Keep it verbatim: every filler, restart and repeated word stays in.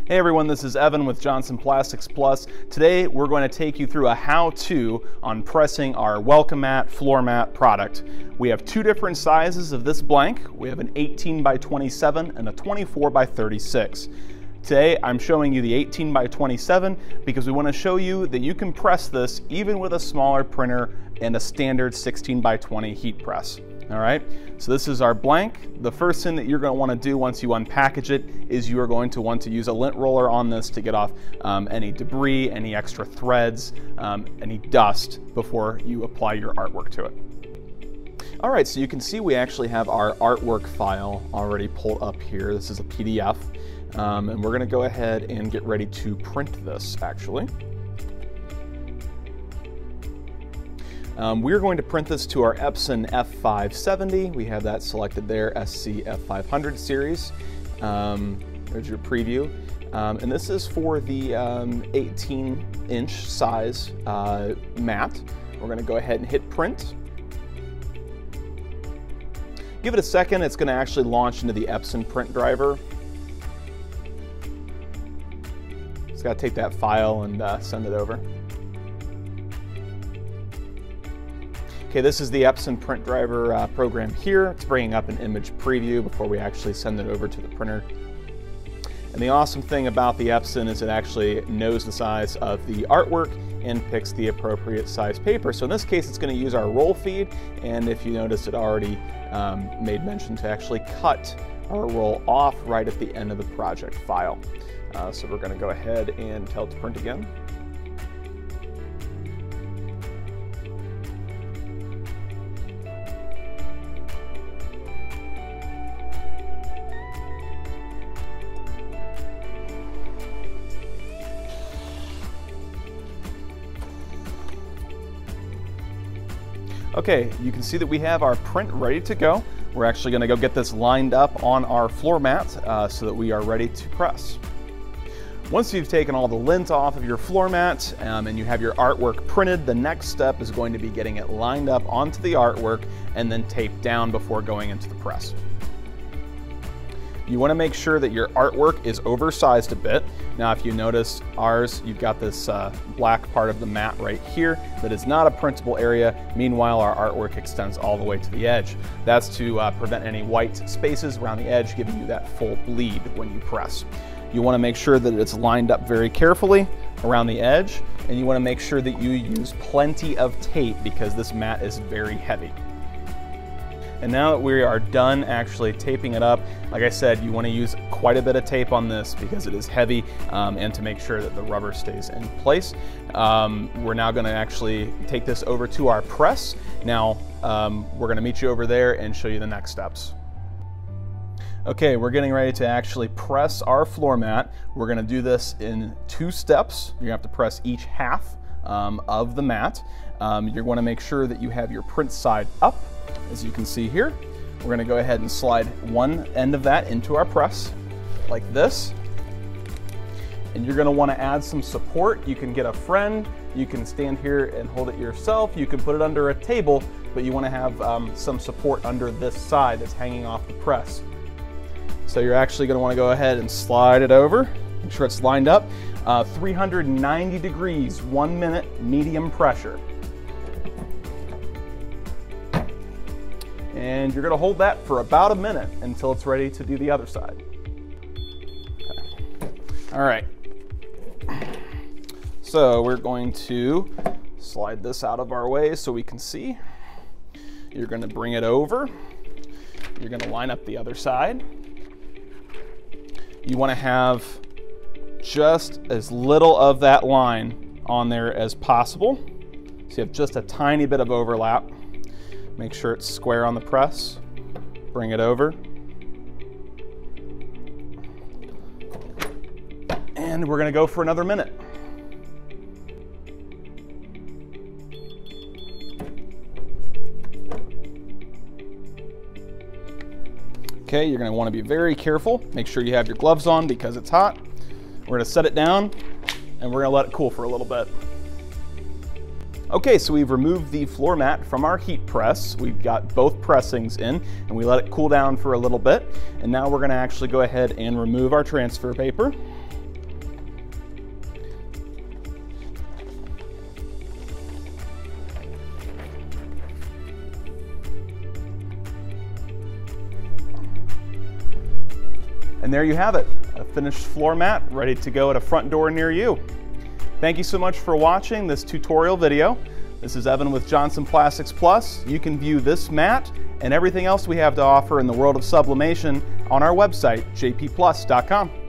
Hey everyone, this is Evan with Johnson Plastics Plus. Today we're going to take you through a how-to on pressing our welcome mat, floor mat product. We have two different sizes of this blank. We have an eighteen by twenty-seven and a twenty-four by thirty-six. Today I'm showing you the eighteen by twenty-seven because we want to show you that you can press this even with a smaller printer and a standard sixteen by twenty heat press. All right, so this is our blank. The first thing that you're going to want to do once you unpackage it is you are going to want to use a lint roller on this to get off um, any debris, any extra threads, um, any dust before you apply your artwork to it. All right, so you can see we actually have our artwork file already pulled up here. This is a P D F, um, and we're going to go ahead and get ready to print this actually. Um, we're going to print this to our Epson F five seventy. We have that selected there, S C F five hundred series. Um, there's your preview. Um, and this is for the um, eighteen inch size uh, mat. We're going to go ahead and hit print. Give it a second, it's going to actually launch into the Epson print driver. It's got to take that file and uh, send it over. Okay, this is the Epson print driver uh, program here. It's bringing up an image preview before we actually send it over to the printer. And the awesome thing about the Epson is it actually knows the size of the artwork and picks the appropriate size paper. So in this case, it's going to use our roll feed. And if you notice, it already um, made mention to actually cut our roll off right at the end of the project file. Uh, so we're going to go ahead and tell it to print again. Okay, you can see that we have our print ready to go. We're actually going to go get this lined up on our floor mat uh, so that we are ready to press. Once you've taken all the lint off of your floor mat um, and you have your artwork printed, the next step is going to be getting it lined up onto the artwork and then taped down before going into the press. You want to make sure that your artwork is oversized a bit. Now, if you notice ours, you've got this uh, black part of the mat right here that is not a printable area. Meanwhile, our artwork extends all the way to the edge. That's to uh, prevent any white spaces around the edge, giving you that full bleed when you press. You want to make sure that it's lined up very carefully around the edge, and you want to make sure that you use plenty of tape because this mat is very heavy. And now that we are done actually taping it up, like I said, you want to use quite a bit of tape on this because it is heavy um, and to make sure that the rubber stays in place. Um, we're now going to actually take this over to our press. Now um, we're going to meet you over there and show you the next steps. Okay, we're getting ready to actually press our floor mat. We're going to do this in two steps. You're going to have to press each half um, of the mat. Um, you're going to make sure that you have your print side up. As you can see here, we're going to go ahead and slide one end of that into our press like this. And you're going to want to add some support. You can get a friend, you can stand here and hold it yourself, you can put it under a table, but you want to have um, some support under this side that's hanging off the press. So you're actually going to want to go ahead and slide it over, make sure it's lined up. Uh, three hundred ninety degrees, one minute, medium pressure. And you're going to hold that for about a minute until it's ready to do the other side. Okay. All right. So we're going to slide this out of our way so we can see. You're going to bring it over. You're going to line up the other side. You want to have just as little of that line on there as possible. So you have just a tiny bit of overlap. Make sure it's square on the press. Bring it over. And we're going to go for another minute. Okay, you're going to want to be very careful. Make sure you have your gloves on because it's hot. We're going to set it down and we're going to let it cool for a little bit. Okay, so we've removed the floor mat from our heat press. We've got both pressings in and we let it cool down for a little bit. And now we're gonna actually go ahead and remove our transfer paper. And there you have it, a finished floor mat ready to go at a front door near you. Thank you so much for watching this tutorial video. This is Evan with Johnson Plastics Plus. You can view this mat and everything else we have to offer in the world of sublimation on our website, j p plus dot com.